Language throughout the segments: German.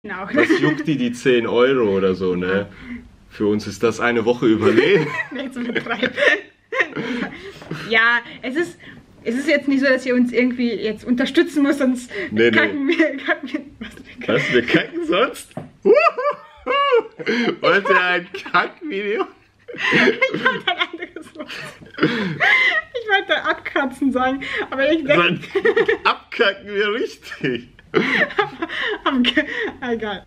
Genau. Was juckt die 10 Euro oder so, ne? Ja. Für uns ist das eine Woche Überleben. Nicht so betreiben. Ja, es ist jetzt nicht so, dass ihr uns irgendwie jetzt unterstützen müsst, sonst kacken wir. Was, wir kacken sonst? Wollt ihr ein Kackvideo? Ich wollte ein anderes Wort. Ich wollte abkratzen sagen, aber ich denke... Abkacken wir richtig. Egal.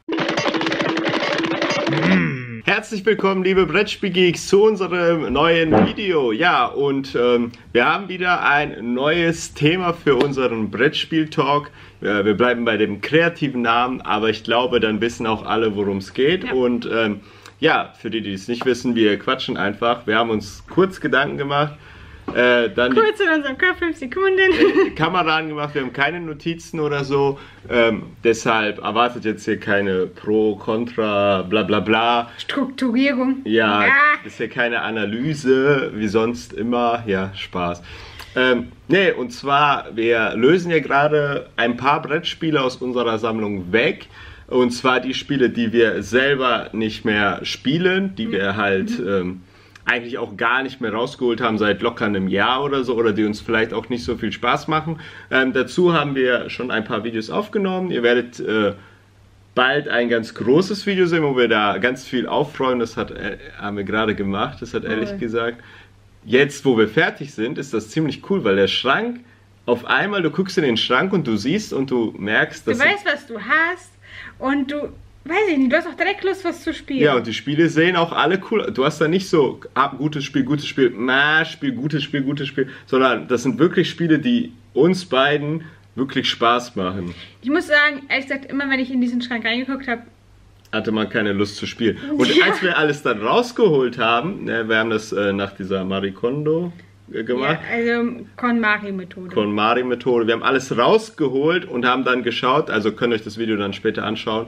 Herzlich willkommen, liebe Brettspielgeeks, zu unserem neuen Video. Ja, und wir haben wieder ein neues Thema für unseren Brettspiel-Talk. Wir bleiben bei dem kreativen Namen, aber ich glaube, dann wissen auch alle, worum es geht. Ja. Und ja, für die, die es nicht wissen, wir quatschen einfach. Wir haben uns kurz Gedanken gemacht. Dann kurz in unserem Kopf, 5 Sekunden. Kamera angemacht, wir haben keine Notizen oder so. Deshalb erwartet jetzt hier keine Pro, Contra, bla bla bla. Strukturierung. Ja, das ist ja keine Analyse, wie sonst immer. Ja, Spaß. Nee, und zwar, wir lösen ja gerade ein paar Brettspiele aus unserer Sammlung weg. Und zwar die Spiele, die wir selber nicht mehr spielen, die wir halt eigentlich auch gar nicht mehr rausgeholt haben seit locker einem Jahr oder so, oder die uns vielleicht auch nicht so viel Spaß machen. Dazu haben wir schon ein paar Videos aufgenommen. Ihr werdet bald ein ganz großes Video sehen, wo wir da ganz viel aufräumen. Das haben wir gerade gemacht, das hat ehrlich gesagt. Jetzt, wo wir fertig sind, ist das ziemlich cool, weil der Schrank, auf einmal, du guckst in den Schrank und du siehst und du merkst, dass... Du weißt, was du hast und du... Weiß ich nicht, du hast auch direkt Lust, was zu spielen. Ja, und die Spiele sehen auch alle cool. Du hast da nicht so, gutes Spiel, gutes Spiel, gutes Spiel, gutes Spiel, sondern das sind wirklich Spiele, die uns beiden wirklich Spaß machen. Ich muss sagen, ehrlich gesagt, immer wenn ich in diesen Schrank reingeguckt habe, hatte man keine Lust zu spielen. Und als wir alles dann rausgeholt haben, wir haben das nach dieser Marie Kondo gemacht. Ja, also KonMari-Methode. KonMari-Methode. Wir haben alles rausgeholt und haben dann geschaut, also könnt ihr euch das Video dann später anschauen.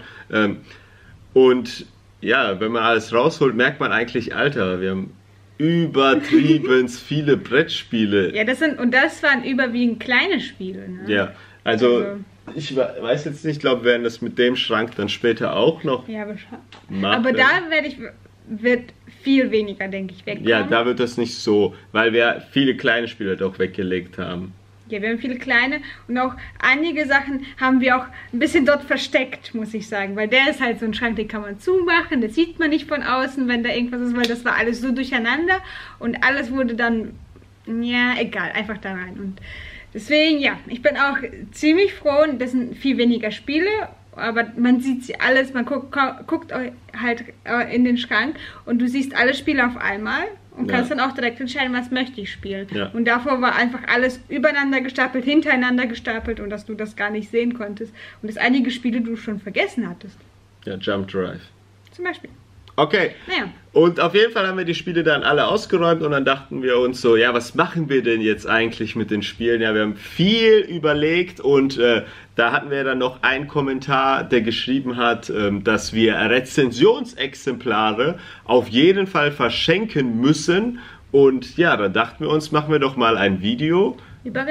Und ja, wenn man alles rausholt, merkt man eigentlich, Alter, wir haben übertrieben viele Brettspiele. Ja, das waren überwiegend kleine Spiele. Ne? Ja, also ich weiß jetzt nicht, ich glaube, wir werden das mit dem Schrank dann später auch noch machen. Aber da wird viel weniger, denke ich, wegkommen. Ja, da wird das nicht so, weil wir viele kleine Spiele doch weggelegt haben. Ja, wir haben viele kleine und auch einige Sachen haben wir auch ein bisschen dort versteckt, muss ich sagen. Weil der ist halt so ein Schrank, den kann man zumachen, das sieht man nicht von außen, wenn da irgendwas ist, weil das war alles so durcheinander und alles wurde dann, ja, egal, einfach da rein. Und deswegen, ja, ich bin auch ziemlich froh und das sind viel weniger Spiele. Aber man sieht sie alles, man guckt halt in den Schrank und du siehst alle Spiele auf einmal und kannst dann auch direkt entscheiden, was möchte ich spielen. Ja. Und davor war einfach alles übereinander gestapelt, hintereinander gestapelt und dass du das gar nicht sehen konntest. Und dass einige Spiele du schon vergessen hattest. Ja, Jump Drive. Zum Beispiel. Okay, und auf jeden Fall haben wir die Spiele dann alle ausgeräumt und dann dachten wir uns so, ja, was machen wir denn jetzt eigentlich mit den Spielen? Ja, wir haben viel überlegt und da hatten wir dann noch einen Kommentar, der geschrieben hat, dass wir Rezensionsexemplare auf jeden Fall verschenken müssen und ja, da dachten wir uns, machen wir doch mal ein Video über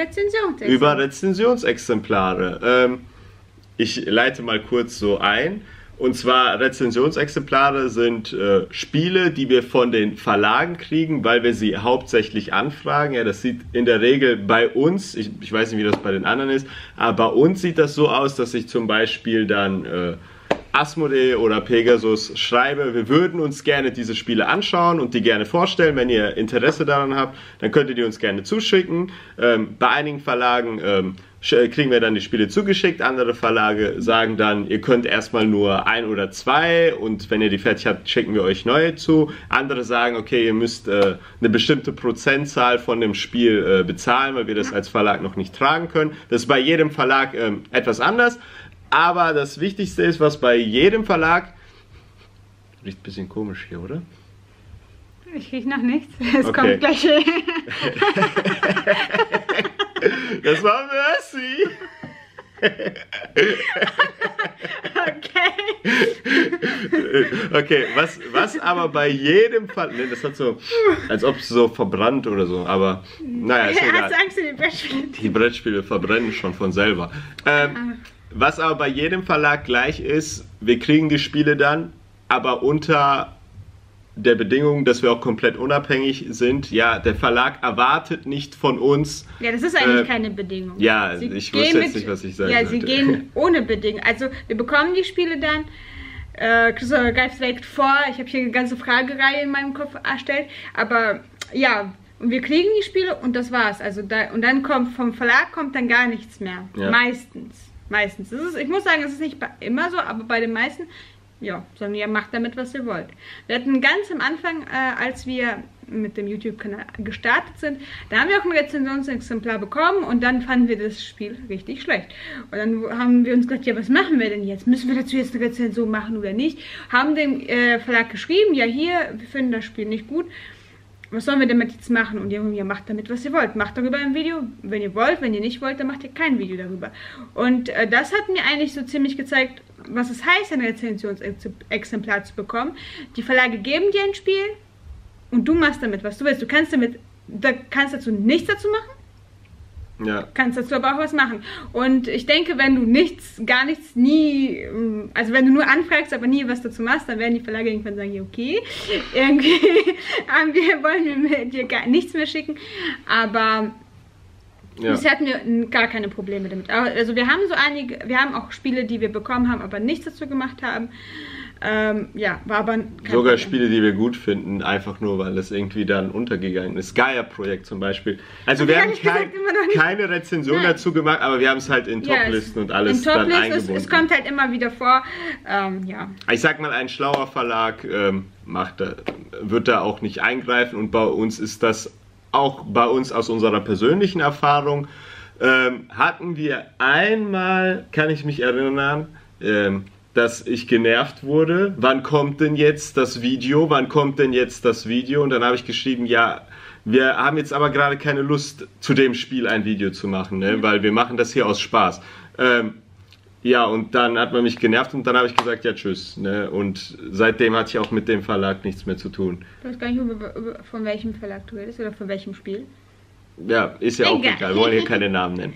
Rezensionsexemplare. Ich leite mal kurz so ein. Und zwar Rezensionsexemplare sind Spiele, die wir von den Verlagen kriegen, weil wir sie hauptsächlich anfragen. Ja, das sieht in der Regel bei uns, ich weiß nicht, wie das bei den anderen ist, aber bei uns sieht das so aus, dass ich zum Beispiel dann Asmodee oder Pegasus schreibe, wir würden uns gerne diese Spiele anschauen und die gerne vorstellen. Wenn ihr Interesse daran habt, dann könnt ihr die uns gerne zuschicken. Bei einigen Verlagen kriegen wir dann die Spiele zugeschickt, andere Verlage sagen dann, ihr könnt erstmal nur 1 oder 2 und wenn ihr die fertig habt, schicken wir euch neue zu. Andere sagen, okay, ihr müsst eine bestimmte Prozentzahl von dem Spiel bezahlen, weil wir das als Verlag noch nicht tragen können. Das ist bei jedem Verlag etwas anders. Aber das Wichtigste ist, was bei jedem Verlag... Riecht ein bisschen komisch hier, oder? Ich rieche noch nichts. Es kommt gleich... Das war Mercy! Okay, was aber bei jedem Fall... Ne, das hat so... Als ob es so verbrannt oder so, aber... Naja, ist egal. Hast du Angst, die Brettspiele? Die Brettspiele verbrennen schon von selber. Was aber bei jedem Verlag gleich ist, wir kriegen die Spiele dann, aber unter der Bedingung, dass wir auch komplett unabhängig sind. Ja, der Verlag erwartet nicht von uns. Ja, das ist eigentlich keine Bedingung. Ja, ich wusste jetzt nicht, was ich sagen sollte. Ja, sie gehen ohne Bedingung. Also wir bekommen die Spiele dann. Christopher greift direkt vor. Ich habe hier eine ganze Fragereihe in meinem Kopf erstellt. Aber ja, wir kriegen die Spiele und das war's. Also und dann kommt vom Verlag dann gar nichts mehr. Ja. Meistens. Ich muss sagen, es ist nicht immer so, aber bei den meisten. Ja, sondern ihr macht damit, was ihr wollt. Wir hatten ganz am Anfang, als wir mit dem YouTube-Kanal gestartet sind, da haben wir auch ein Rezensionsexemplar bekommen und dann fanden wir das Spiel richtig schlecht. Und dann haben wir uns gedacht, ja, was machen wir denn jetzt? Müssen wir dazu jetzt eine Rezension machen oder nicht? Haben dem Verlag geschrieben, ja hier, wir finden das Spiel nicht gut. Was sollen wir damit jetzt machen? Und die haben gesagt, ja, macht damit, was ihr wollt. Macht darüber ein Video, wenn ihr wollt. Wenn ihr nicht wollt, dann macht ihr kein Video darüber. Und das hat mir eigentlich so ziemlich gezeigt, was es heißt, ein Rezensionsexemplar zu bekommen. Die Verlage geben dir ein Spiel und du machst damit, was du willst. Du kannst dazu nichts dazu machen. Ja. Kannst dazu aber auch was machen. Und ich denke, wenn du gar nichts, nie, also wenn du nur anfragst, aber nie was dazu machst, dann werden die Verlage irgendwann sagen, ja, okay, irgendwie wollen wir dir gar nichts mehr schicken. Aber bisher hatten wir gar keine Probleme damit. Also wir haben auch Spiele, die wir bekommen haben, aber nichts dazu gemacht haben. Ja, war aber kein Sogar Problem. Spiele, die wir gut finden, einfach nur, weil das irgendwie dann untergegangen ist. Gaia-Projekt zum Beispiel. Also wir haben keine Rezension dazu gemacht, aber wir haben es halt in Toplisten und alles dann eingebunden. Es kommt halt immer wieder vor, ja. Ich sag mal, ein schlauer Verlag wird da auch nicht eingreifen und bei uns ist das auch aus unserer persönlichen Erfahrung, hatten wir einmal, kann ich mich erinnern, dass ich genervt wurde, wann kommt denn jetzt das Video, und dann habe ich geschrieben, ja, wir haben jetzt aber gerade keine Lust, zu dem Spiel ein Video zu machen, ne? Weil wir machen das hier aus Spaß. Ja, und dann hat man mich genervt und dann habe ich gesagt, ja, tschüss, ne? Und seitdem hatte ich auch mit dem Verlag nichts mehr zu tun. Du weißt gar nicht, von welchem Verlag du redest oder von welchem Spiel? Ja, ist ja auch egal, wir wollen hier keine Namen nennen.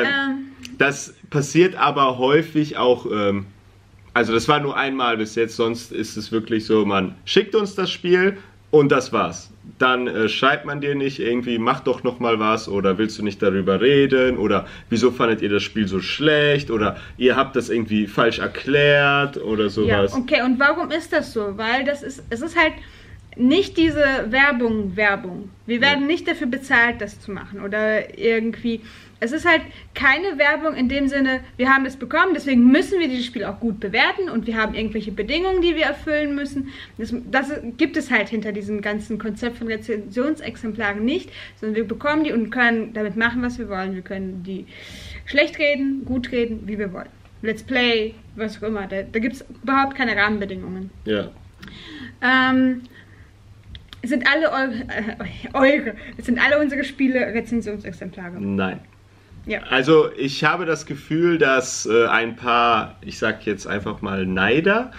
Das passiert aber häufig auch, also das war nur einmal bis jetzt, sonst ist es wirklich so, man schickt uns das Spiel und das war's. Dann schreibt man dir nicht irgendwie, mach doch nochmal was oder willst du nicht darüber reden oder wieso fandet ihr das Spiel so schlecht oder ihr habt das irgendwie falsch erklärt oder sowas. Ja, okay, und warum ist das so? Weil es ist halt nicht diese Werbung. Wir werden nicht dafür bezahlt, das zu machen oder irgendwie. Es ist halt keine Werbung in dem Sinne, wir haben es bekommen, deswegen müssen wir dieses Spiel auch gut bewerten und wir haben irgendwelche Bedingungen, die wir erfüllen müssen. Das gibt es halt hinter diesem ganzen Konzept von Rezensionsexemplaren nicht, sondern wir bekommen die und können damit machen, was wir wollen. Wir können die schlecht reden, gut reden, wie wir wollen. Let's Play, was auch immer. Da gibt es überhaupt keine Rahmenbedingungen. Ja. Sind alle unsere Spiele Rezensionsexemplare? Nein. Ja. Also ich habe das Gefühl, dass ein paar, ich sag jetzt einfach mal Neider,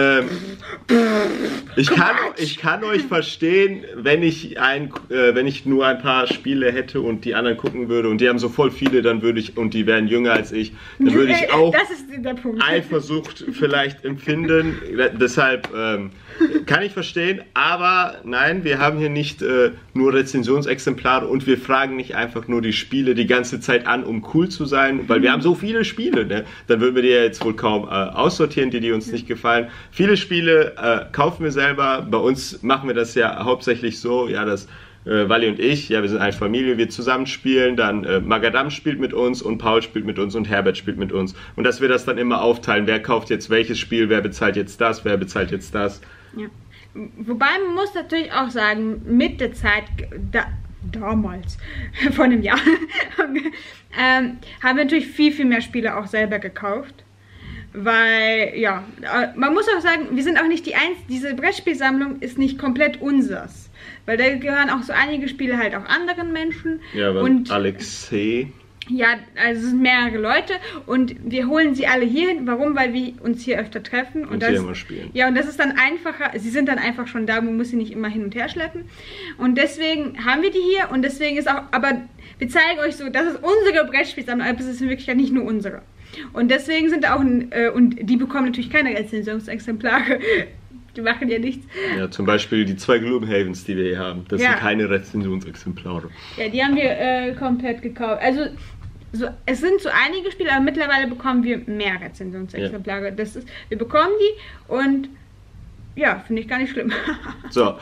ich kann euch verstehen, wenn ich nur ein paar Spiele hätte und die anderen gucken würde und die haben so voll viele, und die wären jünger als ich, dann würde ich auch Eifersucht vielleicht empfinden. Deshalb kann ich verstehen, aber nein, wir haben hier nicht nur Rezensionsexemplare und wir fragen nicht einfach nur die Spiele die ganze Zeit an, um cool zu sein, weil wir haben so viele Spiele, ne? Dann würden wir die ja jetzt wohl kaum aussortieren, die uns nicht gefallen. Viele Spiele kaufen wir selber, bei uns machen wir das ja hauptsächlich so, ja, dass Wally und ich, ja, wir sind eine Familie, wir zusammen spielen, dann Magadam spielt mit uns und Paul spielt mit uns und Herbert spielt mit uns und dass wir das dann immer aufteilen, wer kauft jetzt welches Spiel, wer bezahlt jetzt das, wer bezahlt jetzt das. Ja. Wobei man muss natürlich auch sagen, mit der Zeit, damals, vor einem Jahr, haben wir natürlich viel, viel mehr Spiele auch selber gekauft. Weil, ja, man muss auch sagen, wir sind auch nicht die Einzigen, diese Brettspielsammlung ist nicht komplett unsers. Weil da gehören auch so einige Spiele halt auch anderen Menschen. Ja, und Alexei. Ja, also es sind mehrere Leute und wir holen sie alle hier hin. Warum? Weil wir uns hier öfter treffen. Und hier immer spielen. Ja, und das ist dann einfacher. Sie sind dann einfach schon da, man muss sie nicht immer hin und her schleppen. Und deswegen haben wir die hier und deswegen ist auch, aber wir zeigen euch so, das ist unsere Brettspielsammlung, aber es ist in Wirklichkeit nicht nur unsere. Und deswegen sind auch, und die bekommen natürlich keine Rezensionsexemplare. Die machen ja nichts. Ja, zum Beispiel die 2 Gloomhavens, die wir hier haben. Das sind keine Rezensionsexemplare. Ja, die haben wir komplett gekauft. Also, es sind so einige Spiele, aber mittlerweile bekommen wir mehr Rezensionsexemplare. Ja. Wir bekommen die und ja, finde ich gar nicht schlimm. So,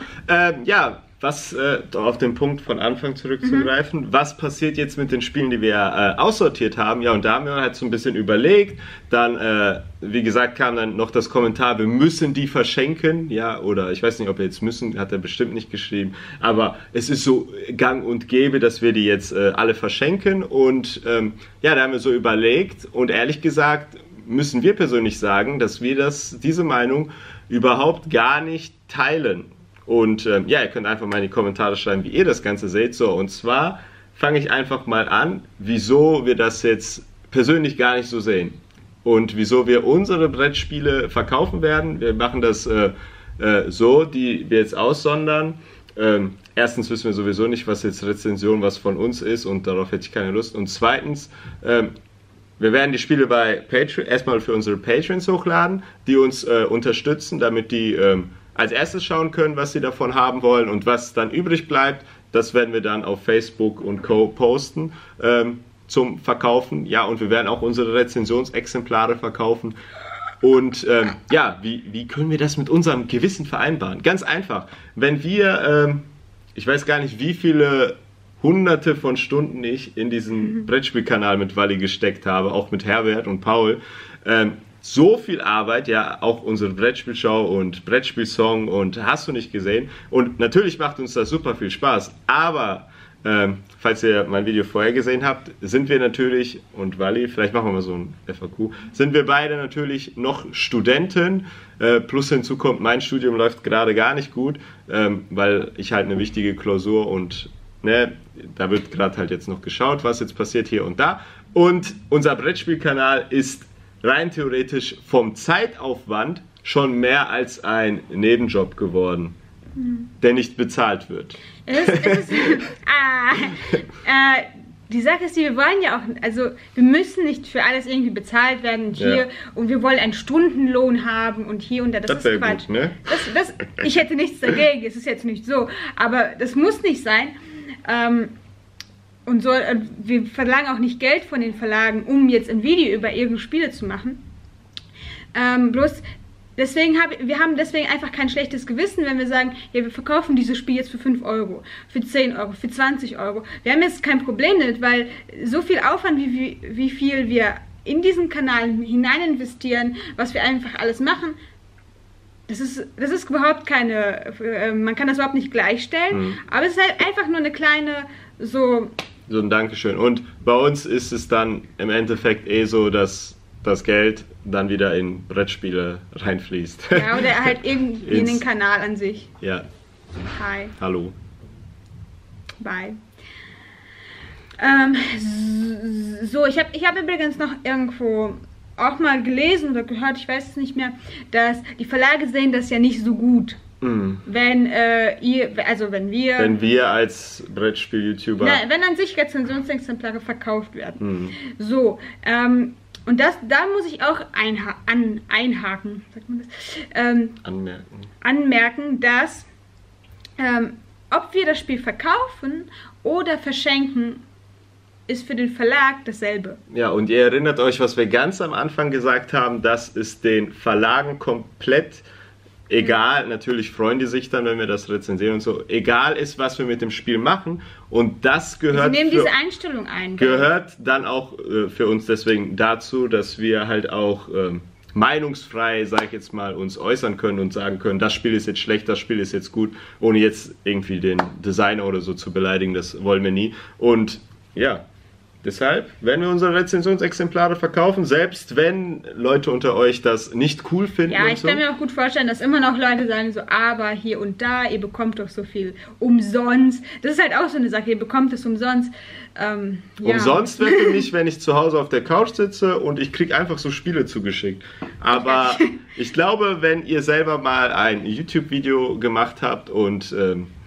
was auf den Punkt von Anfang zurückzugreifen, was passiert jetzt mit den Spielen, die wir aussortiert haben? Ja, und da haben wir halt so ein bisschen überlegt. Dann, wie gesagt, kam dann noch das Kommentar, wir müssen die verschenken. Ja, oder ich weiß nicht, ob wir jetzt müssen, hat er bestimmt nicht geschrieben. Aber es ist so gang und gäbe, dass wir die jetzt alle verschenken. Und da haben wir so überlegt. Und ehrlich gesagt müssen wir persönlich sagen, dass wir diese Meinung überhaupt gar nicht teilen. Und ihr könnt einfach mal in die Kommentare schreiben, wie ihr das Ganze seht. So, und zwar fange ich einfach mal an, wieso wir das jetzt persönlich gar nicht so sehen. Und wieso wir unsere Brettspiele verkaufen werden. Wir machen das so, die wir jetzt aussondern. Erstens wissen wir sowieso nicht, was jetzt Rezension, was von uns ist. Und darauf hätte ich keine Lust. Und zweitens, wir werden die Spiele bei Patreon erstmal für unsere Patrons hochladen, die uns unterstützen, damit die als erstes schauen können, was sie davon haben wollen, und was dann übrig bleibt, das werden wir dann auf Facebook und Co. posten zum Verkaufen. Ja, und wir werden auch unsere Rezensionsexemplare verkaufen. Und wie können wir das mit unserem Gewissen vereinbaren? Ganz einfach, wenn wir, ich weiß gar nicht, wie viele Hunderte von Stunden ich in diesen Brettspielkanal mit Wally gesteckt habe, auch mit Herbert und Paul, so viel Arbeit, ja, auch unsere Brettspielschau und Brettspielsong und hast du nicht gesehen. Und natürlich macht uns das super viel Spaß, aber falls ihr mein Video vorher gesehen habt, sind wir natürlich, und Wally, vielleicht machen wir mal so ein FAQ, sind wir beide natürlich noch Studenten, plus hinzu kommt, mein Studium läuft gerade gar nicht gut, weil ich halt eine wichtige Klausur und da wird gerade halt jetzt noch geschaut, was jetzt passiert hier und da. Und unser Brettspielkanal ist rein theoretisch vom Zeitaufwand schon mehr als ein Nebenjob geworden, der nicht bezahlt wird. Die Sache ist, wir wollen ja auch, also wir müssen nicht für alles irgendwie bezahlt werden und hier und wir wollen einen Stundenlohn haben und hier und da, das ist Quatsch. Gut, ne? Ich hätte nichts dagegen, es ist jetzt nicht so, aber das muss nicht sein. Und so, wir verlangen auch nicht Geld von den Verlagen, um jetzt ein Video über ihre Spiele zu machen. Bloß deswegen wir haben deswegen einfach kein schlechtes Gewissen, wenn wir sagen, ja, wir verkaufen dieses Spiel jetzt für 5 Euro, für 10 Euro, für 20 Euro. Wir haben jetzt kein Problem damit, weil so viel Aufwand, wie viel wir in diesen Kanal hinein investieren, was wir einfach alles machen, das ist überhaupt keine, man kann das überhaupt nicht gleichstellen, aber es ist halt einfach nur eine kleine, so ein Dankeschön. Und bei uns ist es dann im Endeffekt so, dass das Geld dann wieder in Brettspiele reinfließt. Ja, oder halt irgendwie in den Kanal an sich. Ja. Hi. Hallo. Bye. So, ich hab übrigens noch irgendwo auch mal gelesen oder gehört, ich weiß es nicht mehr, dass die Verlage sehen das ja nicht so gut. Wenn wir als Brettspiel-YouTuber, wenn an sich Rezensionsexemplare verkauft werden. So, und da muss ich auch einhaken, sagt man das? Anmerken, dass ob wir das Spiel verkaufen oder verschenken, ist für den Verlag dasselbe. Ja, und ihr erinnert euch, was wir ganz am Anfang gesagt haben, dass es den Verlagen komplett egal, natürlich freuen die sich dann, wenn wir das rezensieren und so, egal ist, was wir mit dem Spiel machen, und das gehört, Sie nehmen diese Einstellung ein, gehört dann auch für uns deswegen dazu, dass wir halt auch meinungsfrei, sag ich jetzt mal, uns äußern können und sagen können, das Spiel ist jetzt schlecht, das Spiel ist jetzt gut, ohne jetzt irgendwie den Designer oder so zu beleidigen, das wollen wir nie. Und ja, deshalb werden wir unsere Rezensionsexemplare verkaufen, selbst wenn Leute unter euch das nicht cool finden. Ja, ich kann mir auch gut vorstellen, dass immer noch Leute sagen so, aber hier und da, ihr bekommt doch so viel umsonst. Das ist halt auch so eine Sache, ihr bekommt es umsonst. Umsonst wäre für mich, wenn ich zu Hause auf der Couch sitze und ich kriege einfach so Spiele zugeschickt. Aber ich glaube, wenn ihr selber mal ein YouTube-Video gemacht habt und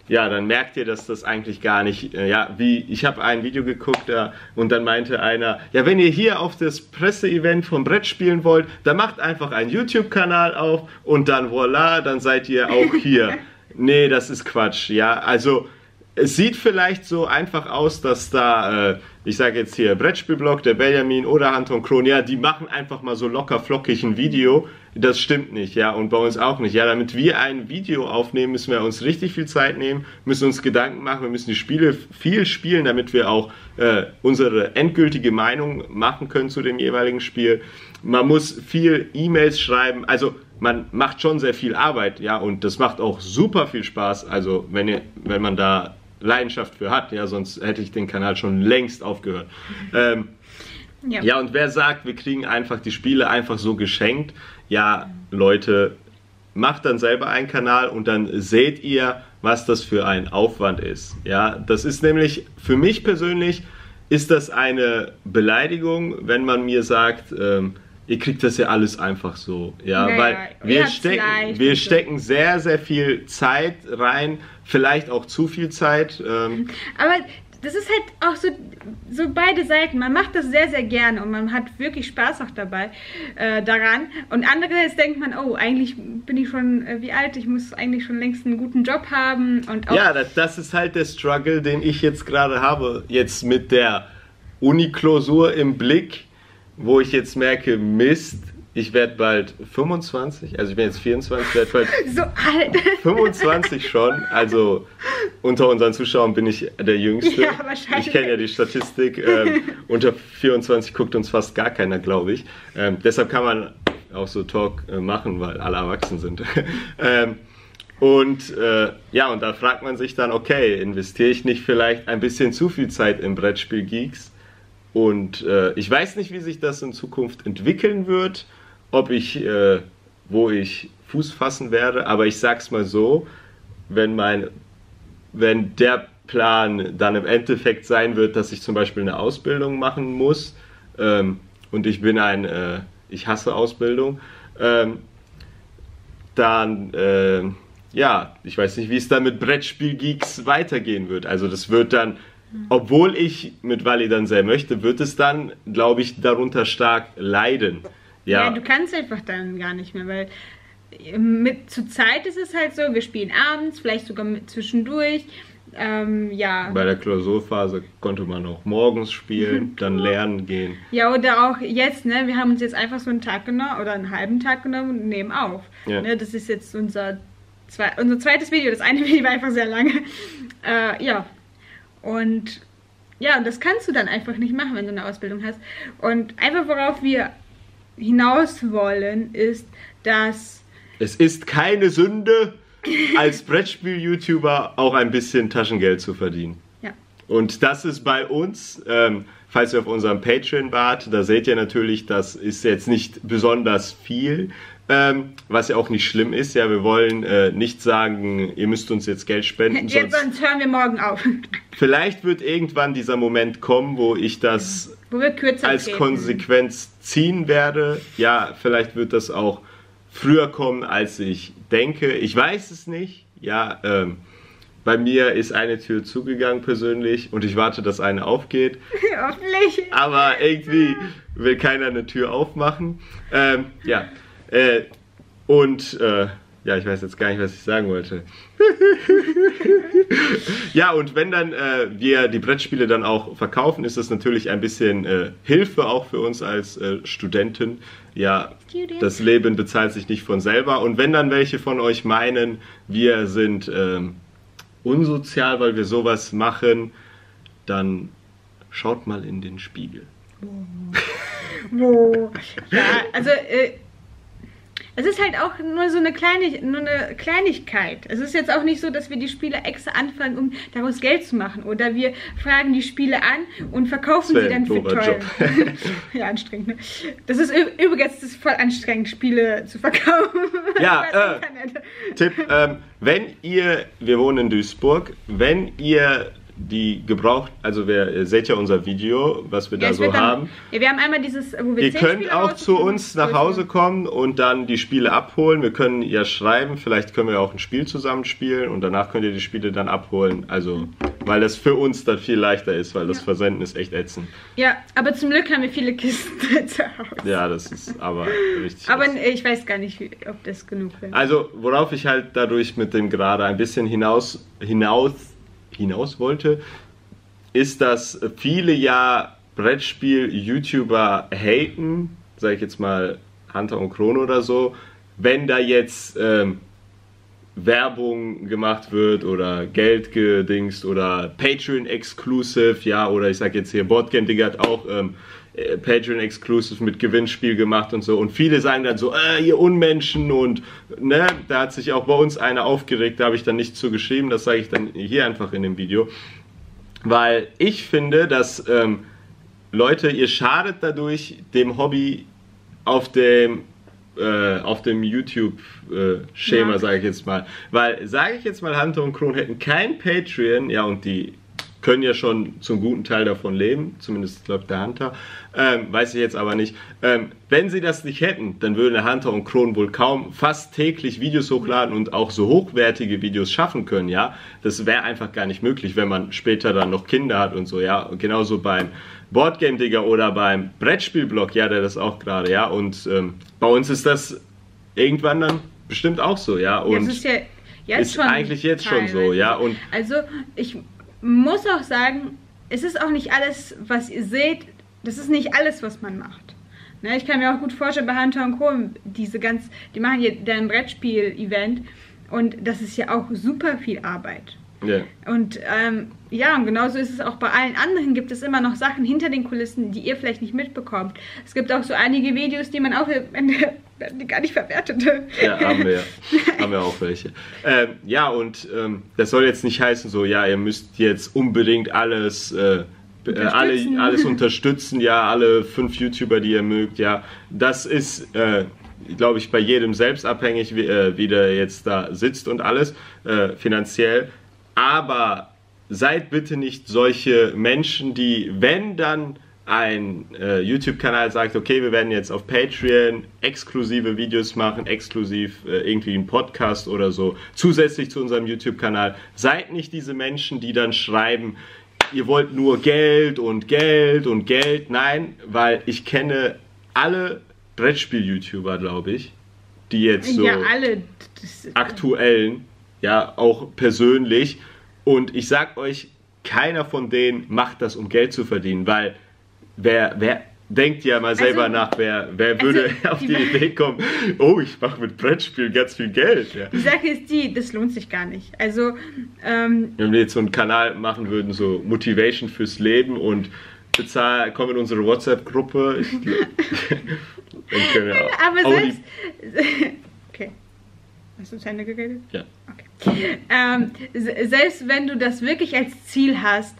ja, dann merkt ihr, dass das eigentlich gar nicht, ich habe ein Video geguckt und dann meinte einer, ja, wenn ihr hier auf das Presseevent vom Brett spielen wollt, dann macht einfach einen YouTube-Kanal auf und dann voilà, dann seid ihr auch hier. Nee, das ist Quatsch, ja, also es sieht vielleicht so einfach aus, dass da, ich sage jetzt hier Brettspielblog, der Benjamin oder Anton Kron, ja, die machen einfach mal so locker flockig ein Video. Das stimmt nicht, ja, und bei uns auch nicht. Ja, damit wir ein Video aufnehmen, müssen wir uns richtig viel Zeit nehmen, müssen uns Gedanken machen, wir müssen die Spiele viel spielen, damit wir auch unsere endgültige Meinung machen können zu dem jeweiligen Spiel. Man muss viel E-Mails schreiben, also man macht schon sehr viel Arbeit, ja, und das macht auch super viel Spaß, also wenn man da Leidenschaft für hat, ja, sonst hätte ich den Kanal schon längst aufgehört. Ja, und wer sagt, wir kriegen einfach die Spiele einfach so geschenkt, ja, Leute, macht dann selber einen Kanal und dann seht ihr, was das für ein Aufwand ist. Ja, das ist nämlich, für mich persönlich, ist das eine Beleidigung, wenn man mir sagt, ihr kriegt das ja alles einfach so. Ja, weil wir stecken sehr, sehr viel Zeit rein, vielleicht auch zu viel Zeit. Aber das ist halt auch so beide Seiten. Man macht das sehr, sehr gerne und man hat wirklich Spaß auch dabei daran. Und andererseits denkt man, oh, eigentlich bin ich schon wie alt, ich muss eigentlich schon längst einen guten Job haben. Und auch ja, das ist halt der Struggle, den ich jetzt gerade habe. Jetzt mit der Uni-Klausur im Blick, wo ich jetzt merke, Mist, ich werde bald 25, also ich bin jetzt 24, werde bald so alt. 25 schon, also unter unseren Zuschauern bin ich der Jüngste. Ja, wahrscheinlich. Ich kenne ja die Statistik, unter 24 guckt uns fast gar keiner, glaube ich. Deshalb kann man auch so Talk machen, weil alle erwachsen sind. Und da fragt man sich dann, okay, investiere ich nicht vielleicht ein bisschen zu viel Zeit in Brettspiel-Geeks? Und ich weiß nicht, wie sich das in Zukunft entwickeln wird, wo ich Fuß fassen werde, aber ich sag's mal so, wenn der Plan dann im Endeffekt sein wird, dass ich zum Beispiel eine Ausbildung machen muss, und ich hasse Ausbildung, dann, ich weiß nicht, wie es dann mit Brettspiel-Geeks weitergehen wird. Also das wird dann, obwohl ich mit Wally dann sehr möchte, wird es dann, glaube ich, darunter stark leiden. Ja, du kannst einfach dann gar nicht mehr, weil zur Zeit ist es halt so, wir spielen abends, vielleicht sogar zwischendurch. Bei der Klausurphase konnte man auch morgens spielen, dann lernen gehen. Ja, oder auch jetzt, ne? Wir haben uns jetzt einfach so einen Tag genommen oder einen halben Tag genommen und nehmen auf. Ja. Ne? Das ist jetzt unser zweites Video. Das eine Video war einfach sehr lange. Und das kannst du dann einfach nicht machen, wenn du eine Ausbildung hast. Und einfach worauf wir hinaus wollen, ist, dass es ist keine Sünde, als Brettspiel-YouTuber auch ein bisschen Taschengeld zu verdienen. Ja. Und das ist bei uns, falls ihr auf unserem Patreon wart, da seht ihr natürlich, das ist jetzt nicht besonders viel, was ja auch nicht schlimm ist. Ja, wir wollen nicht sagen, ihr müsst uns jetzt Geld spenden. Sonst hören wir morgen auf. Vielleicht wird irgendwann dieser Moment kommen, wo ich das als Konsequenz ziehen werde. Ja, vielleicht wird das auch früher kommen, als ich denke. Ich weiß es nicht. Ja, bei mir ist eine Tür zugegangen persönlich und ich warte, dass eine aufgeht. Hoffentlich. Aber irgendwie will keiner eine Tür aufmachen. Ich weiß jetzt gar nicht, was ich sagen wollte. Ja, und wenn dann wir die Brettspiele dann auch verkaufen, ist das natürlich ein bisschen Hilfe auch für uns als Studenten. Ja, das Leben bezahlt sich nicht von selber. Und wenn dann welche von euch meinen, wir sind unsozial, weil wir sowas machen, dann schaut mal in den Spiegel. Ja, also es ist halt auch nur so eine Kleinigkeit. Es ist jetzt auch nicht so, dass wir die Spiele extra anfangen, um daraus Geld zu machen. Oder wir fragen die Spiele an und verkaufen sie dann für teuer. Ja, anstrengend, ne? Das ist übrigens voll anstrengend, Spiele zu verkaufen. Ja, Tipp, wir wohnen in Duisburg, wenn ihr die gebraucht, also ihr seht ja unser Video, was wir da so haben. Ja, wir haben einmal dieses, wo wir Ihr könnt auch zu uns nach Hause kommen und dann die Spiele abholen. Wir können ja schreiben, vielleicht können wir auch ein Spiel zusammenspielen und danach könnt ihr die Spiele dann abholen. Also, weil das für uns dann viel leichter ist, weil das Versenden ist echt ätzend. Ja, aber zum Glück haben wir viele Kisten zu Hause. Ja, das ist aber richtig. Aber ich weiß gar nicht, ob das genug wäre. Also, worauf ich halt dadurch mit dem gerade ein bisschen hinaus wollte, ist, dass viele ja Brettspiel-YouTuber haten, sag ich jetzt mal Hunter und Chrono oder so, wenn da jetzt Werbung gemacht wird oder Geld gedingst oder Patreon-Exclusive, ja, oder ich sag jetzt hier, Boardgame Digger hat auch Patreon-Exclusive mit Gewinnspiel gemacht und so. Und viele sagen dann so, ihr Unmenschen und ne, da hat sich auch bei uns einer aufgeregt, da habe ich dann nichts zu geschrieben, das sage ich dann hier einfach in dem Video. Weil ich finde, dass Leute, ihr schadet dadurch dem Hobby auf dem YouTube-Schema, sage ich jetzt mal. Weil, sage ich jetzt mal, Hunter und Chrono hätten kein Patreon, ja, und die können ja schon zum guten Teil davon leben, zumindest glaubt der Hunter, weiß ich jetzt aber nicht. Wenn sie das nicht hätten, dann würden Hunter und Chrono wohl kaum fast täglich Videos hochladen und auch so hochwertige Videos schaffen können, ja. Das wäre einfach gar nicht möglich, wenn man später dann noch Kinder hat und so, ja. Und genauso beim Boardgame Digger oder beim Brettspielblog, ja, der das auch gerade, ja. Und bei uns ist das irgendwann dann bestimmt auch so, ja. Und das ist ja jetzt ist schon eigentlich jetzt schon so, ja. Und also ich muss auch sagen, es ist auch nicht alles, was ihr seht, das ist nicht alles, was man macht. Ne, ich kann mir auch gut vorstellen, bei Hunter und Co. Die machen hier ein Brettspiel-Event und das ist ja auch super viel Arbeit. Yeah. Und ja, und genauso ist es auch bei allen anderen, gibt es immer noch Sachen hinter den Kulissen, die ihr vielleicht nicht mitbekommt. Es gibt auch so einige Videos, die man auch die gar nicht verwertet. Ja, haben wir auch welche. Ja, und das soll jetzt nicht heißen so, ja, ihr müsst jetzt unbedingt alles unterstützen, ja, alle 5 YouTuber, die ihr mögt, ja. Das ist, glaube ich, bei jedem selbst abhängig, wie der jetzt da sitzt und alles, finanziell. Aber seid bitte nicht solche Menschen, die, wenn dann ein YouTube-Kanal sagt, okay, wir werden jetzt auf Patreon exklusive Videos machen, exklusiv irgendwie einen Podcast oder so, zusätzlich zu unserem YouTube-Kanal, seid nicht diese Menschen, die dann schreiben, ihr wollt nur Geld und Geld und Geld. Nein, weil ich kenne alle Brettspiel-YouTuber, glaube ich, die jetzt so aktuellen, ja, auch persönlich. Und ich sag euch, keiner von denen macht das, um Geld zu verdienen, weil wer denkt ja mal selber nach, wer würde auf die Idee kommen, oh, ich mache mit Brettspielen ganz viel Geld. Ja. Die Sache ist das lohnt sich gar nicht. Also, wenn wir jetzt so einen Kanal machen würden, so Motivation fürs Leben und kommen in unsere WhatsApp-Gruppe. Aber selbst... Okay. Hast du zu Ende geredet? Ja. Okay. Selbst wenn du das wirklich als Ziel hast,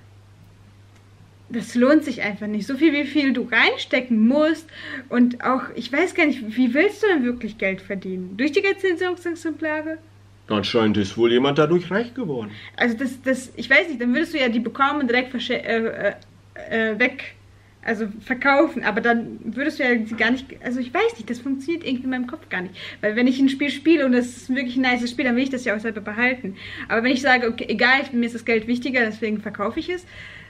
das lohnt sich einfach nicht. So viel, wie viel du reinstecken musst und auch, ich weiß gar nicht, wie willst du denn wirklich Geld verdienen? Durch die Rezensionsexemplare? Anscheinend ist wohl jemand dadurch reich geworden. Also ich weiß nicht, dann würdest du ja die bekommen und direkt verkaufen, aber dann würdest du ja sie gar nicht, also ich weiß nicht, das funktioniert irgendwie in meinem Kopf gar nicht, weil wenn ich ein Spiel spiele und das ist wirklich ein nices Spiel, dann will ich das ja auch selber behalten, aber wenn ich sage, okay, egal, mir ist das Geld wichtiger, deswegen verkaufe ich es,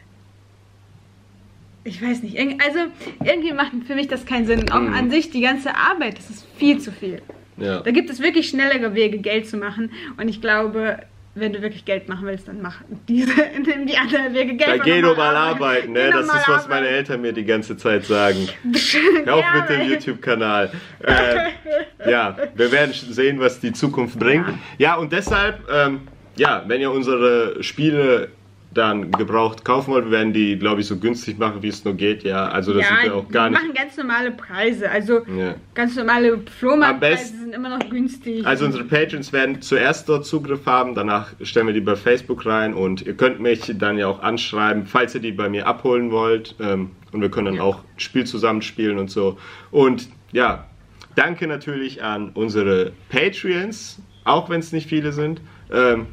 ich weiß nicht, also irgendwie macht für mich das keinen Sinn, auch an sich die ganze Arbeit, das ist viel zu viel. Ja. Da gibt es wirklich schnellere Wege, Geld zu machen und ich glaube, wenn du wirklich Geld machen willst, dann nimm die anderen Wege Geld. Da geh doch mal arbeiten, ne? Das ist, was meine Eltern mir die ganze Zeit sagen. Hör auf mit dem YouTube-Kanal. Ja, wir werden sehen, was die Zukunft bringt. Ja, und deshalb, wenn ihr unsere Spiele dann gebraucht kaufen wollt, wir werden die, glaube ich, so günstig machen, wie es nur geht, ja. Also das sind wir auch gar nicht. Wir machen ganz normale Preise, also ganz normale Flohmarktpreise sind immer noch günstig. Also unsere Patrons werden zuerst dort Zugriff haben, danach stellen wir die bei Facebook rein und ihr könnt mich dann ja auch anschreiben, falls ihr die bei mir abholen wollt und wir können dann auch ein Spiel zusammenspielen und so. Und ja, danke natürlich an unsere Patreons, auch wenn es nicht viele sind.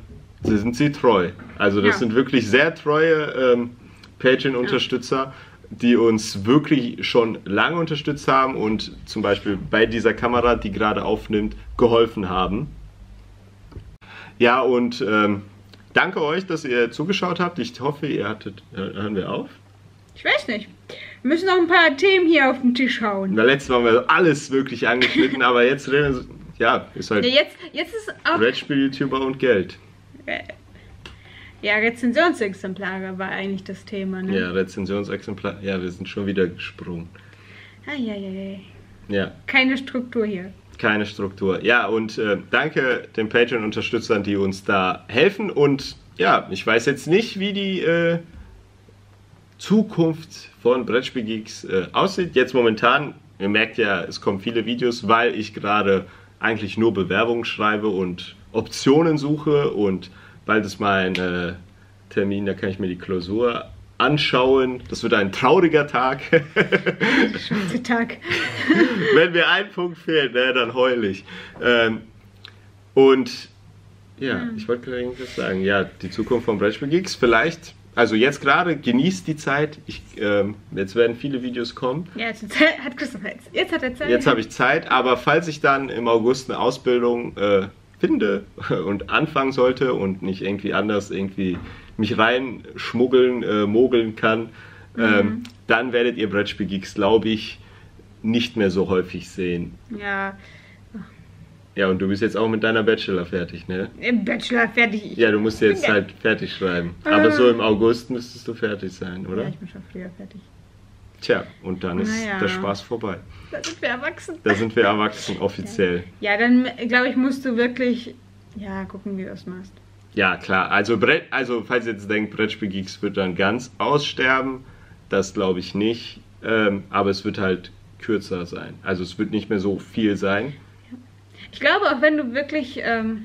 sind sie treu. Also das sind wirklich sehr treue Patreon-Unterstützer, die uns wirklich schon lange unterstützt haben und zum Beispiel bei dieser Kamera, die gerade aufnimmt, geholfen haben. Ja, und danke euch, dass ihr zugeschaut habt. Ich hoffe, ihr hattet... Hören wir auf? Ich weiß nicht. Wir müssen noch ein paar Themen hier auf den Tisch hauen. Na, letztes Mal haben wir alles wirklich angeschnitten, aber jetzt reden wir... Ja, ist halt... Ja, jetzt ist auch... Brettspiel-YouTuber und Geld. Ja, Rezensionsexemplare war eigentlich das Thema, ne? Ja, Rezensionsexemplare. Ja, wir sind schon wieder gesprungen. Eieiei. Ja. Keine Struktur hier. Keine Struktur. Ja, und danke den Patreon-Unterstützern, die uns da helfen. Und ja, ich weiß jetzt nicht, wie die Zukunft von Brettspielgeeks aussieht. Jetzt momentan, ihr merkt ja, es kommen viele Videos, weil ich gerade eigentlich nur Bewerbungen schreibe und Optionen suche. Und bald ist mein Termin, da kann ich mir die Klausur anschauen. Das wird ein trauriger Tag. Schwarzer Tag. Wenn mir ein Punkt fehlt, ne, dann heul ich. Und ja, ich wollte gerade irgendwas sagen. Ja, die Zukunft von Brettspielgeeks vielleicht. Also jetzt gerade, genießt die Zeit. Jetzt werden viele Videos kommen. Ja, jetzt hat Christopher jetzt hat er Zeit. Jetzt habe ich Zeit, aber falls ich dann im August eine Ausbildung finde und anfangen sollte und nicht irgendwie anders irgendwie mich reinschmuggeln, mogeln kann, dann werdet ihr Brettspielgeeks, glaube ich, nicht mehr so häufig sehen. Ja. Ja, und du bist jetzt auch mit deiner Bachelor fertig, ne? Im Bachelor fertig. Ja, du musst jetzt halt fertig schreiben. Aber so im August müsstest du fertig sein, oder? Ja, ich bin schon früher fertig. Tja, und dann ist der Spaß vorbei. Da sind wir erwachsen. Da sind wir erwachsen, offiziell. Ja, dann glaube ich, musst du wirklich gucken, wie du das machst. Ja, klar. Also falls ihr jetzt denkt, Brettspielgeeks wird dann ganz aussterben, das glaube ich nicht. Aber es wird halt kürzer sein. Also es wird nicht mehr so viel sein. Ich glaube, auch wenn du wirklich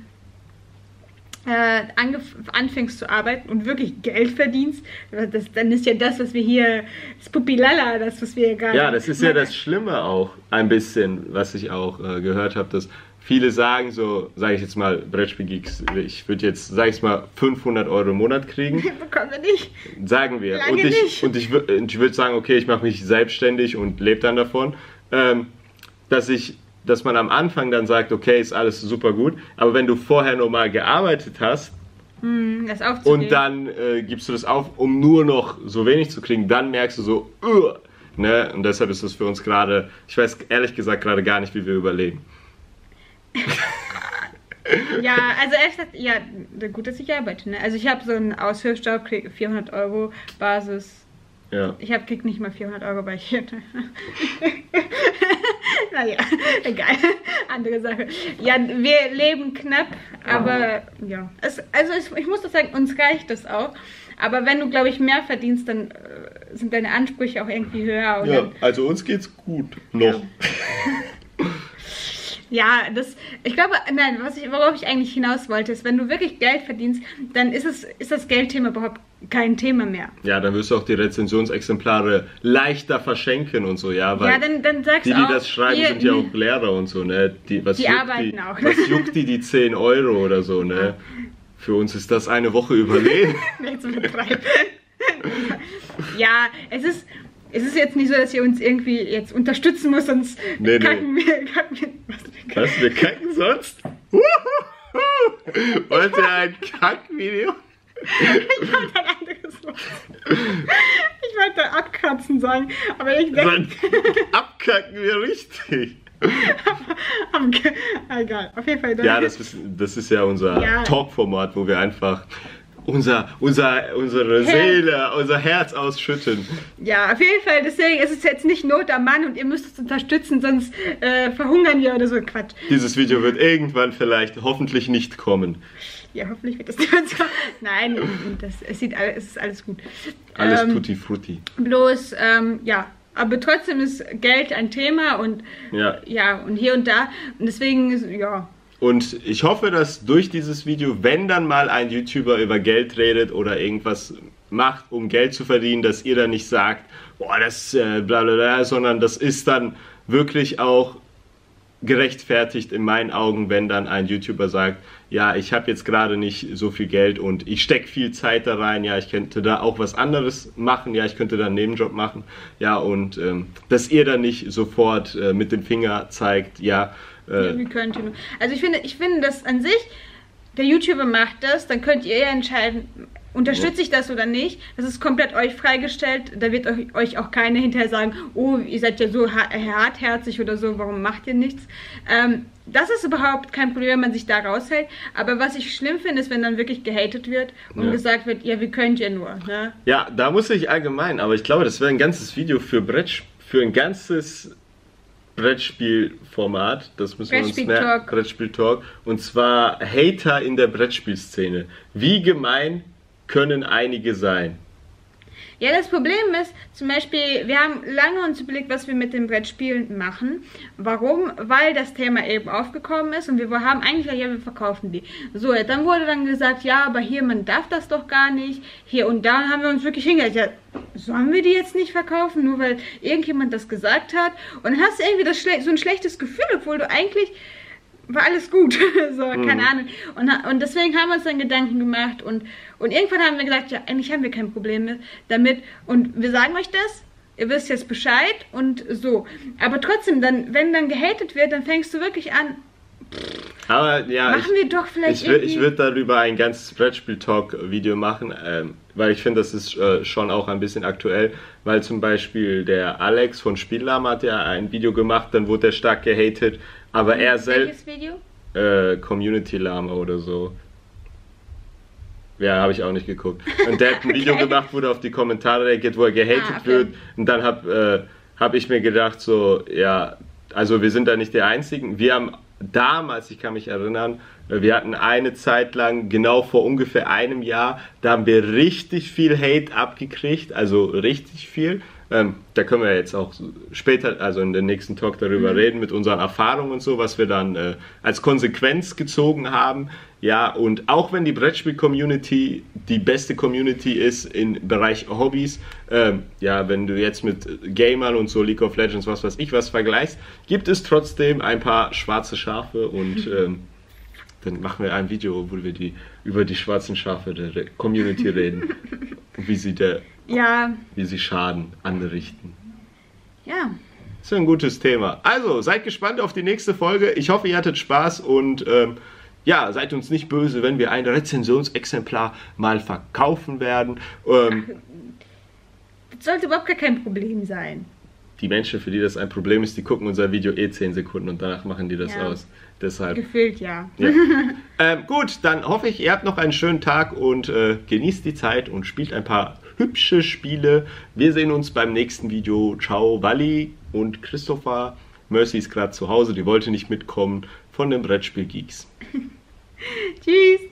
anfängst zu arbeiten und wirklich Geld verdienst, dann ist ja das, was wir hier, das Pupilala, das, was wir hier gerade... Ja, das ist ja das Schlimme auch, ein bisschen, was ich auch gehört habe, dass viele sagen so, sage ich jetzt mal, Brettspielgeeks, ich würde jetzt, sage ich mal, 500 Euro im Monat kriegen. Bekommen wir nicht. Sagen wir. Lange nicht. Und ich würde sagen, okay, ich mache mich selbstständig und lebe dann davon, dass man am Anfang dann sagt, okay, ist alles super gut, aber wenn du vorher normal gearbeitet hast das aufzugeben und dann gibst du das auf, um nur noch so wenig zu kriegen, dann merkst du so, ne? Und deshalb ist das für uns gerade, ich weiß ehrlich gesagt gerade gar nicht, wie wir überleben. Ja, also ehrlich gesagt, ja, gut, dass ich arbeite, ne? Also ich habe so einen Aushilfsjob, kriege 400 Euro Basis. Ja. Ich krieg nicht mal 400 Euro bei hier. Naja, egal. Andere Sache. Ja, wir leben knapp, aber ja. Ich muss doch sagen, uns reicht das auch. Aber wenn du, glaube ich, mehr verdienst, dann sind deine Ansprüche auch irgendwie höher. Ja, also uns geht's gut. Noch. Ja, ich glaube, nein, worauf ich eigentlich hinaus wollte, ist, wenn du wirklich Geld verdienst, dann ist das Geldthema überhaupt kein Thema mehr. Ja, dann wirst du auch die Rezensionsexemplare leichter verschenken und so, ja, weil ja, dann sagst die auch, das schreiben, sind ja auch Lehrer und so, ne? Die arbeiten auch. Was juckt die 10 Euro oder so, ne? Ja. Für uns ist das eine Woche Überleben. Nicht zu betreiben. Ja, es ist jetzt nicht so, dass ihr uns irgendwie jetzt unterstützen müsst, sonst kacken wir. Was, wir kacken sonst? Wollt ihr ein Kackvideo? Ich wollte ein anderes Wort. Ich wollte abkratzen sagen, aber ich denke... Abkacken wir richtig. Egal, auf jeden Fall. Ja, das ist ja unser Talk-Format, wo wir einfach unsere Seele, unser Herz ausschütten. Ja, auf jeden Fall, deswegen ist es jetzt nicht Not am Mann und ihr müsst uns unterstützen, sonst verhungern wir oder so Quatsch. Dieses Video wird irgendwann vielleicht hoffentlich nicht kommen. Ja, hoffentlich wird das nicht so. Nein, es ist alles gut. Alles tutti frutti. Bloß, aber trotzdem ist Geld ein Thema und und hier und da. Und deswegen ist, Und ich hoffe, dass durch dieses Video, wenn dann mal ein YouTuber über Geld redet oder irgendwas macht, um Geld zu verdienen, dass ihr dann nicht sagt, boah, das bla bla bla, sondern das ist dann wirklich auch gerechtfertigt in meinen Augen, wenn dann ein YouTuber sagt, ja, ich habe jetzt gerade nicht so viel Geld und ich stecke viel Zeit da rein, ja, ich könnte da auch was anderes machen, ja, ich könnte da einen Nebenjob machen, ja, und dass ihr dann nicht sofort mit dem Finger zeigt, ja. Wie könnt ihr nur. Also ich finde, dass an sich, der YouTuber macht das, dann könnt ihr ja entscheiden, unterstütze ich das oder nicht. Das ist komplett euch freigestellt. Da wird euch auch keiner hinterher sagen, oh, ihr seid ja so hartherzig oder so, warum macht ihr nichts? Das ist überhaupt kein Problem, wenn man sich da raushält. Aber was ich schlimm finde, ist, wenn dann wirklich gehatet wird und gesagt wird, ja, wie könnt ihr nur? Ne? Ja, da muss ich allgemein, aber ich glaube, das wäre ein ganzes Video für ein ganzes Brettspielformat, das müssen wir uns merken. Brettspiel-Talk. Und zwar Hater in der Brettspielszene. Wie gemein können einige sein? Ja, das Problem ist, zum Beispiel, wir haben lange uns überlegt, was wir mit den Brettspielen machen. Warum? Weil das Thema eben aufgekommen ist und wir haben eigentlich gesagt, ja, wir verkaufen die. So, dann wurde dann gesagt, ja, aber hier, man darf das doch gar nicht. Hier und da haben wir uns wirklich hingelegt, ja, sollen wir die jetzt nicht verkaufen, nur weil irgendjemand das gesagt hat? Und dann hast du irgendwie so ein schlechtes Gefühl, obwohl du eigentlich... war alles gut, so, keine Ahnung. Und deswegen haben wir uns dann Gedanken gemacht und irgendwann haben wir gesagt, ja, eigentlich haben wir kein Problem mehr damit und wir sagen euch das, ihr wisst jetzt Bescheid und so. Aber trotzdem, dann, wenn dann gehatet wird, dann fängst du wirklich an, aber ja, machen wir doch vielleicht ich würde darüber ein ganzes Brettspiel-Talk-Video machen, weil ich finde, das ist schon auch ein bisschen aktuell, weil zum Beispiel der Alex von Spiellama hat ja ein Video gemacht, dann wurde er stark gehatet, aber er selbst... Welches Video? Community Lama oder so. Ja, habe ich auch nicht geguckt. Und der hat ein Video gemacht, wo er auf die Kommentare reagiert, wo er gehatet wird. Und dann hab ich mir gedacht, so, ja, also wir sind da nicht die Einzigen. Wir haben damals, ich kann mich erinnern, wir hatten eine Zeit lang, genau vor ungefähr einem Jahr, da haben wir richtig viel Hate abgekriegt, also richtig viel. Da können wir jetzt auch später, also in den nächsten Talk darüber reden, mit unseren Erfahrungen und so, was wir dann als Konsequenz gezogen haben. Ja, und auch wenn die Brettspiel-Community die beste Community ist im Bereich Hobbys, ja, wenn du jetzt mit Gamern und so League of Legends, was weiß ich was vergleichst, gibt es trotzdem ein paar schwarze Schafe und dann machen wir ein Video, wo wir über die schwarzen Schafe der Community reden und wie sie Schaden anrichten. Ja. Das ist ein gutes Thema. Also, seid gespannt auf die nächste Folge. Ich hoffe, ihr hattet Spaß und ja, seid uns nicht böse, wenn wir ein Rezensionsexemplar mal verkaufen werden. Das sollte überhaupt gar kein Problem sein. Die Menschen, für die das ein Problem ist, die gucken unser Video 10 Sekunden und danach machen die das aus. Deshalb. Gefühlt, ja. Gut, dann hoffe ich, ihr habt noch einen schönen Tag und genießt die Zeit und spielt ein paar hübsche Spiele. Wir sehen uns beim nächsten Video. Ciao, Wally und Christopher. Mercy ist gerade zu Hause, die wollte nicht mitkommen von den Brettspiel-Geeks. Tschüss.